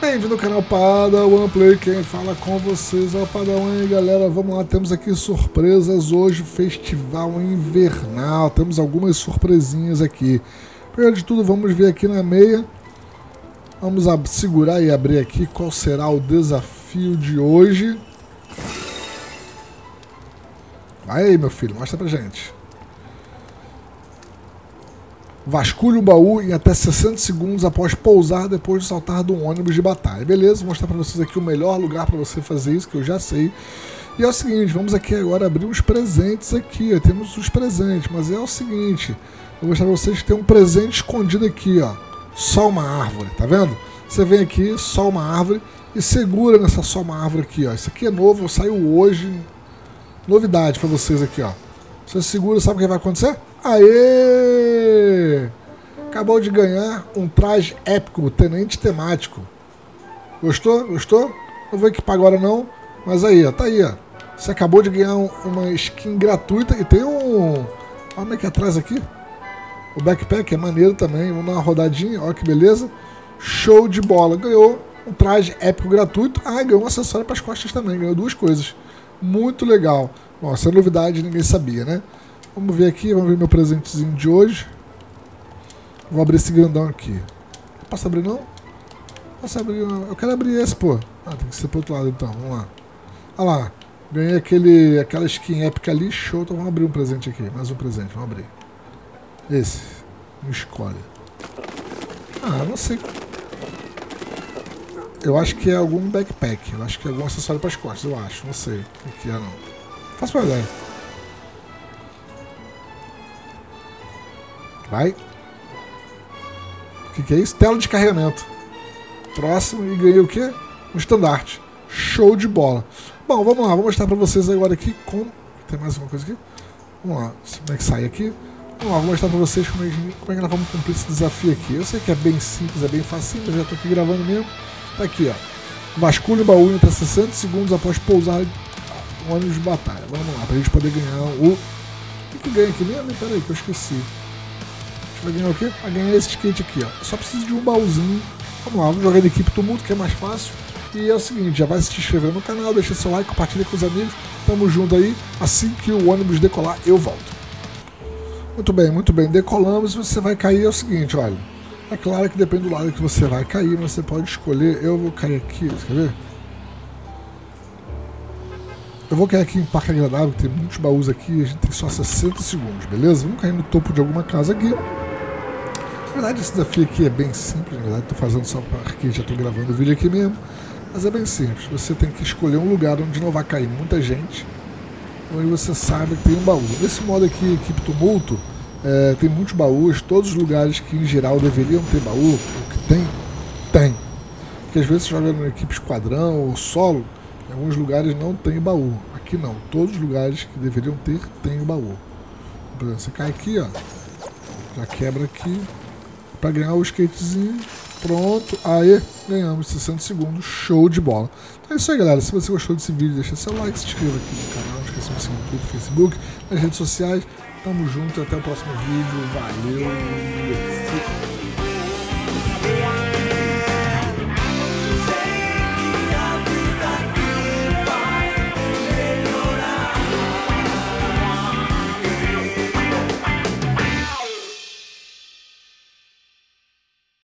Bem-vindo ao canal Padawan Play, quem fala com vocês é o Padawan. E galera, vamos lá, temos aqui surpresas hoje, festival invernal, temos algumas surpresinhas aqui. Primeiro de tudo, vamos ver aqui na meia, vamos segurar e abrir aqui qual será o desafio de hoje. Vai aí, meu filho, mostra pra gente. Vasculhe o baú em até 60 segundos após pousar depois de saltar de um ônibus de batalha. Beleza, vou mostrar para vocês aqui o melhor lugar para você fazer isso, que eu já sei. E é o seguinte, vamos aqui agora abrir uns presentes aqui, ó. Temos os presentes, mas é o seguinte, eu vou mostrar para vocês que tem um presente escondido aqui, ó. Só uma árvore, tá vendo? Você vem aqui, só uma árvore, e segura nessa só uma árvore aqui, ó. Isso aqui é novo, saiu hoje, novidade para vocês aqui, ó. Você segura, sabe o que vai acontecer? Aê! Acabou de ganhar um traje épico, tenente temático. Gostou? Gostou? Não vou equipar agora não, mas aí, ó, tá aí, ó. Você acabou de ganhar uma skin gratuita e tem um... Olha como é que é atrás aqui. O backpack é maneiro também, vamos dar uma rodadinha, olha que beleza. Show de bola, ganhou um traje épico gratuito. Ah, ganhou um acessório para as costas também, ganhou duas coisas. Muito legal. Bom, essa novidade ninguém sabia, né? Vamos ver aqui, vamos ver meu presentezinho de hoje. Vou abrir esse grandão aqui. Posso abrir não? Posso abrir não? Eu quero abrir esse, pô. Ah, tem que ser pro outro lado então, vamos lá. Olha lá, ganhei aquela skin épica ali, show. Então vamos abrir um presente aqui, mais um presente, vamos abrir. Esse, me escolhe. Ah, não sei. Eu acho que é algum backpack, eu acho que é algum acessório para as costas, eu acho, não sei o que é não. Faço uma ideia. Vai. O que é isso? Tela de carregamento. Próximo, e ganhei o quê? Um estandarte. Show de bola. Bom, vamos lá, vou mostrar pra vocês agora aqui como... Tem mais uma coisa aqui? Vamos lá, como é que sai aqui? Vamos lá, vou mostrar pra vocês como é que nós vamos cumprir esse desafio aqui. Eu sei que é bem simples, é bem facinho, mas já tô aqui gravando mesmo. Tá aqui, ó. Vasculhe o baú em até 60 segundos após pousar um ônibus de batalha. Vamos lá, pra gente poder ganhar o... O que ganha aqui mesmo? Pera aí, que eu esqueci. Vai ganhar o quê? Vai ganhar esse skate aqui, ó. Eu só preciso de um baúzinho. Vamos lá, vamos jogar na equipe Tumulto, que é mais fácil. E é o seguinte, já vai se inscrevendo no canal, deixa seu like, compartilha com os amigos. Tamo junto aí. Assim que o ônibus decolar, eu volto. Muito bem. Decolamos e você vai cair. É o seguinte, olha. É claro que depende do lado que você vai cair, mas você pode escolher. Eu vou cair aqui, você quer ver? Eu vou cair aqui em Parque Agradável, que tem muitos baús aqui. A gente tem só 60 segundos, beleza? Vamos cair no topo de alguma casa aqui. Na verdade, esse desafio aqui é bem simples, na verdade, estou fazendo só porque já estou gravando o vídeo aqui mesmo, mas é bem simples. Você tem que escolher um lugar onde não vai cair muita gente, onde você sabe que tem um baú. Nesse modo aqui, Equipe Tumulto, tem muitos baús, todos os lugares que em geral deveriam ter baú, o que tem. Porque às vezes você joga na equipe esquadrão ou solo, em alguns lugares não tem baú. Aqui não, todos os lugares que deveriam ter, tem o baú. Por exemplo, você cai aqui, ó, já quebra aqui. Para ganhar o skatezinho, pronto, aí ganhamos 60 segundos, show de bola. Então é isso aí, galera, se você gostou desse vídeo, deixa seu like, se inscreva aqui no canal, não esqueça de seguir no Twitter, Facebook, nas redes sociais. Tamo junto, até o próximo vídeo, valeu!